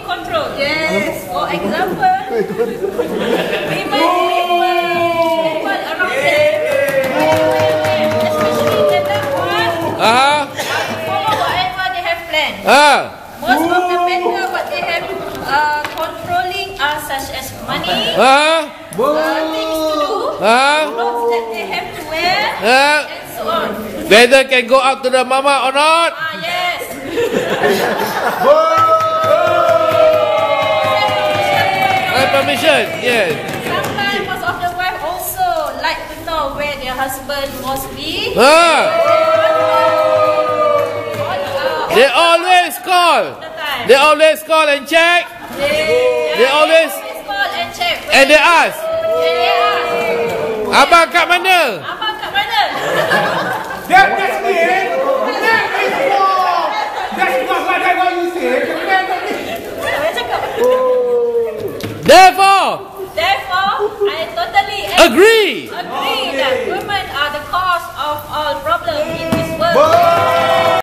control. Yes. For example, women around them, especially the loved one, follow whatever they have planned. Most of the matter what they have controlling are such as money, things to do, clothes that they have to wear, and so on. Whether can go out to the mama or not? Yes. Permission, yes. Sometimes most of the wife also like to know where their husband must be. They always call. They always call and check. They always call and check. And they ask. Abang kat mana? Abang kat mana? That's me. That's not what I want you to say. Therefore, I totally agree that women are the cause of all problems